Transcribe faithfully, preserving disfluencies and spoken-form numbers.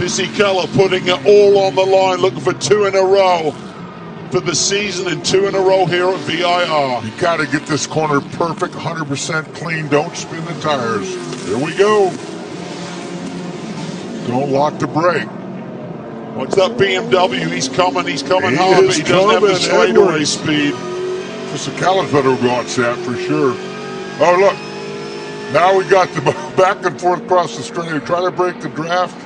Fisichella putting it all on the line, looking for two in a row for the season and two in a row here at V I R. You got to get this corner perfect, one hundred percent clean. Don't spin the tires. Here we go. Don't lock the brake. What's that B M W? He's coming. He's coming He hard, but is he doesn't have the coming, straightaway Edwards. speed. Fisichella's better go outside for sure. Oh, look. Now we got the back and forth across the straightaway. Try to break the draft.